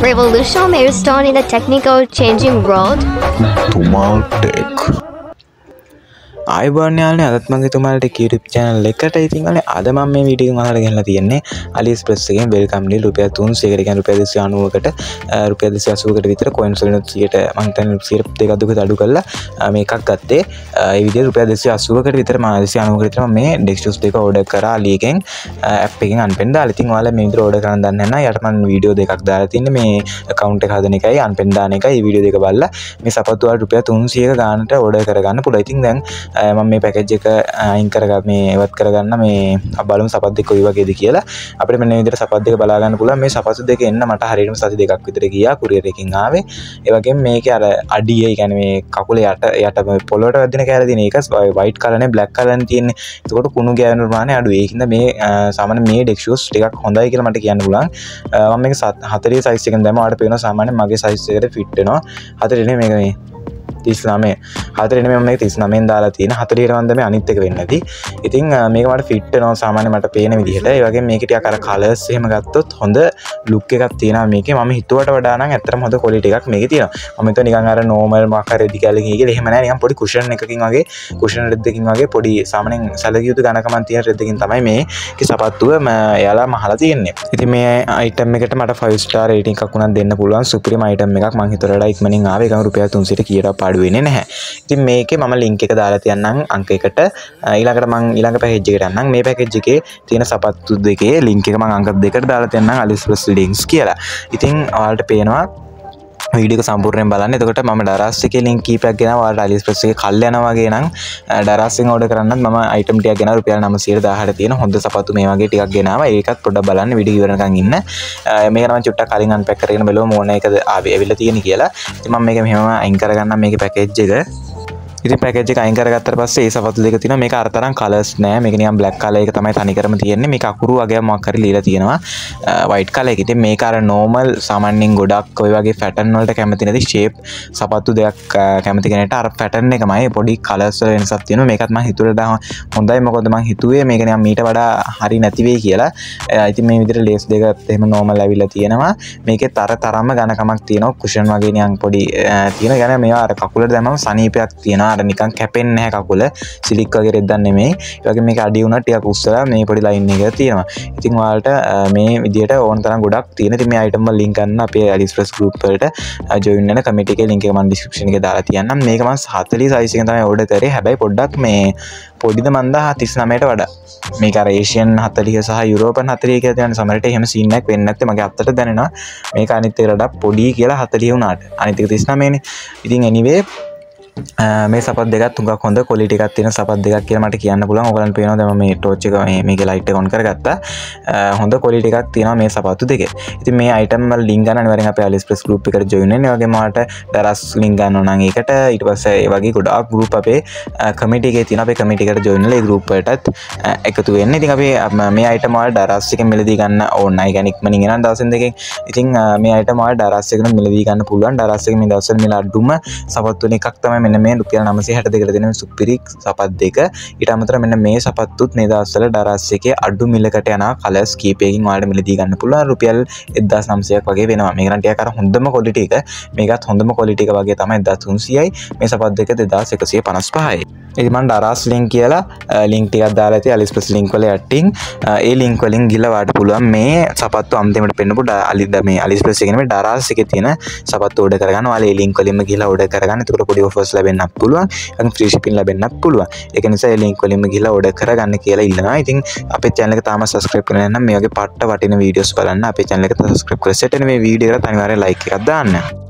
Revolution milestone in a technical changing world. Tumal Tech. ආයුබෝවන් යාළුවනේ අදත් මම තුමාලට YouTube channel එකට ඉතින් අද මම මේ වීඩියෝ එක ඔයාලට ගෙනලා තියන්නේ AliExpress එකෙන් welcome deal රුපියල් 300කට කියන්නේ රුපියල් 290කට රුපියල් 280කට විතර coins වලින් 100ට මම හිතන්නේ 100ක් දෙකක් අඩු කරලා මේකක් ගත්තේ ඒ විදිහට රුපියල් 280කට විතර මම 290කට විතර මම මේ desk shoes දෙක order කරා Ali එකෙන් app එකෙන් unpen දාලා ඉතින් ඔයාලා මේ විදිහට order කරන්න දන්නේ නැහැ යට මම වීඩියෝ දෙකක් දාලා තින්නේ මේ account එක හදන එකයි unpen දාන එකයි මේ වීඩියෝ දෙක බලලා මේ සපත්තු වල රුපියල් 300ක ගානට order කරගන්න පුළුවන් ඉතින් දැන් මම මේ පැකේජ් එක අයින් කරගන්න මේ එවත් කරගන්න මේ බලමු සපත් දෙක කොයි වගේද කියලා අපිට මෙන්න මේ විදිහට සපත් දෙක බලා ගන්න පුළුවන් මේ සපත් දෙක එන්න මට හරියටම සති දෙකක් විතර ගියා courier එකකින් ආවේ ඒ වගේම මේකේ අර අඩිය ඒ කියන්නේ මේ කකුල යට පොළොවට වැදින කැලේ තියෙන එක white color නේ black color නේ තියෙන්නේ ඒකට කුණු ගෑවෙන ප්‍රමාණය අඩුයි ඒකින්ද මේ සාමාන්‍ය මේ deck shoes ටිකක් හොඳයි කියලා මට කියන්න පුළුවන් මම මේක 40 size එකෙන් දැම්මා ඔයාලට පේනවා සාමාන්‍යයෙන් මගේ size එකට fit වෙනවා 40 නේ මේක මේ 39 4 නේ මම මේක 39න් දාලා තියෙන 40ට වන්ද මේ අනිත් එක වෙන්නේ නැති. ඉතින් මේක මට ෆිට වෙනවා සාමාන්‍ය මට පේන විදිහට. ඒ වගේම මේක ටිකක් අර කලර්ස් එහෙම ගත්තොත් හොඳ ලුක් එකක් තියෙනවා මේකේ. මම හිතුවට වඩා නම් ඇත්තටම හොඳ ක්වොලිටි එකක් මේකේ තියෙනවා. මම හිතුවා නිකන් අර normal මාක රෙදි කැලකින් කියලා එහෙම නැහැ. නිකන් පොඩි cushion එකකින් වගේ cushion රෙද්දකින් වගේ පොඩි සාමාන්‍යයෙන් සැලකිය යුතු ඝනකමක් තියෙන රෙද්දකින් තමයි මේකේ සපත්තුව එයාලා මහලා තියෙන්නේ. ඉතින් මේ item එකට මට 5 star rating එකක් උනන් දෙන්න පුළුවන්. supreme item එකක් මම හිතුවට වඩා ඉක්මනින් ආවේ. ඒකම රුපියල් 300ට කීයට පාඩු වෙන්නේ නැහැ. ඉතින් මේකේ මම link එක දාලා තියන්නම් අංක එකට ඊළඟට මම ඊළඟ පැකේජ් එකට යන්නම් මේ පැකේජ් එකේ තියෙන සපත්තු දෙකේ link එක මම අංක දෙකට දාලා තියන්නම් AliExpress links කියලා. ඉතින් ඔයාලට පේනවා වීඩියෝ එක සම්පූර්ණයෙන් බලන්න. එතකොට මම ඩරාස් එකේ link කීපයක් ගෙනාවා. ඔයාලට AliExpress එකේ කල් යනවා වගේ නම් ඩරාස් එකෙන් order කරන්නත් මම item ටිකක් ගෙනාවා රුපියල් 910ට තියෙන හොඳ සපත්තු මේ වගේ ටිකක් ගෙනාවා. ඒකත් පොඩ්ඩක් බලන්න වීඩියෝ ඉවරනකන් ඉන්න. මේක නම් චුට්ටක් කලින් unpack කරගෙන බලමු මොන එකද ආවිල්ලා තියෙන්නේ කියලා. ඉතින් මම මේක මෙහෙම අයින් කරගන්නම් මේකේ පැකේජ් එක. ඉතින් පැකේජ් එක අයින් කරගත්තට පස්සේ ඒ සපත්තු දෙක තියෙනවා මේක අර තරම් කලර්ස් නෑ මේක නිකන් බ්ලැක් කලර් එක තමයි තනිකරම තියෙන්නේ මේක අකුරු වගේ මොකක් හරි ලියලා තියෙනවා වයිට් කලර් එක. ඉතින් මේක අර normal සාමාන්‍යයෙන් ගොඩක් ඔය වගේ pattern වලට කැමති නැති shape සපත්තු දෙකක් කැමති කෙනෙක්ට අර pattern එකමයි පොඩි කලර්ස් වල වෙනසක් තියෙනවා මේකත් මම හිතුවලා හොඳයි මොකද මම හිතුවේ මේක නිකන් මීට වඩා හරි නැති වෙයි කියලා. ඉතින් මේ විදිහට ලේස් දෙකත් එහෙම normal ඇවිල්ලා තියෙනවා මේකේ තරම්ම ඝනකමක් තියෙනවා cushion වගේ නිකන් පොඩි තියෙනවා. يعني මේවා අර කකුලට දැම්මම සනීපයක් තියෙනවා අර නිකන් කැපෙන්නේ නැහැ කකුල සිලික් වගේ රෙද්දක් නෙමෙයි. ඒ වගේ මේක අඩිය උනත් ටිකක් උස්සලා මේ පොඩි ලයින් එක තියෙනවා. ඉතින් ඔයාලට මේ විදියට ඕන තරම් ගොඩක් තියෙන. ඉතින් මේ item වල link ගන්න අපේ AliExpress group වලට join වෙන community එකේ link එක මම description එකේ දාලා තියන්නම්. මේක මම 40 size එකෙන් තමයි order කරේ. හැබැයි පොඩ්ඩක් මේ පොඩිද මන්ද 39ට වඩා. මේක අර Asian 40 සහ European 40 කියලා තියෙන සමහරට එහෙම සීන් එකක් වෙන්නේ නැත්te මගේ අත්තට දැනෙනවා. මේක අනිත් එකට වඩා පොඩි කියලා 40 වුණාට. අනිත් එක 39 නේ. ඉතින් anyway මේ සපත් දෙකක් තුඟක් හොඳ ක්වොලිටි එකක් තියෙන සපත් දෙකක් කියලා මට කියන්න පුළුවන්. ඔයගලන්ට පේනවා දැන් මම මේ ටෝච් එක මේකේ ලයිට් එක ඔන් කරගත්තා. හොඳ ක්වොලිටි එකක් තියෙනවා මේ සපත්තු දෙකේ. ඉතින් මේ item වල link ගන්න අනිවාර්යෙන් අපේ AliExpress group එකට join වෙන්න. ඒ වගේම ඔයාලට දරස් link ගන්න ඕන නම් ඒකට ඊට පස්සේ ඒ වගේ ගොඩාක් group අපේ community එකේ තියෙනවා. අපේ community එකට join වෙලා ඒ group වලටත් එකතු වෙන්න. ඉතින් අපි මේ item වල දරස් එකෙන් මිලදී ගන්න ඕන නැහැ. ඒ කියන්නේ ඉක්මනින් එනවා දවසෙන් දෙකෙන්. ඉතින් මේ item වල දරස් එකෙන් මිලදී ගන්න පුළුවන්. දරස් එකෙන් මේ දවස්වල මිල අඩුම සපත්තු එකක් තමයි මෙන්න මේ රුපියල් 962කට දෙන සුපිරි සපත් දෙක. ඊට අමතරව මෙන්න මේ සපත්තුත් මේ දවස්වල ඩරාස් එකේ අඩු මිලකට යන කලර්ස් කීපයකින් ඔයාලට මිලදී ගන්න පුළුවන්. රුපියල් 1900ක් වගේ වෙනවා. මේක නම් ටිකක් අර හොඳම ක්වොලිටි එක. මේකත් හොඳම ක්වොලිටි එක වගේ තමයි 1300යි. මේ සපත් දෙක 2155යි. ඉතින් මම දරාස් link කියලා link ටිකක් දාලා තියෙයි AliExpress link වල යටින්. ඒ link වලින් ගිහලා වාට පුළුවන් මේ සපත්තු අන්තිමට පෙන්නපු මේ AliExpress එකේ නෙමෙයි දරාස් එකේ තියෙන සපත්තු order කරගන්න. ඔයාලා ඒ link වලින්ම ගිහලා order කරගන්න. එතකොට පොඩි offers ලැබෙන්නත් පුළුවන්. ඒකෙන් free shipping ලැබෙන්නත් පුළුවන්. ඒක නිසා ඒ link වලින්ම ගිහලා order කරගන්න කියලා ඉල්ලනවා. ඉතින් අපේ channel එක තාම subscribe කරලා නැත්නම් මේ වගේ පට්ට වටින videos බලන්න අපේ channel එක subscribe කරලා set වෙන මේ video එකට අනිවාර්යෙන් like එකක් දාන්න.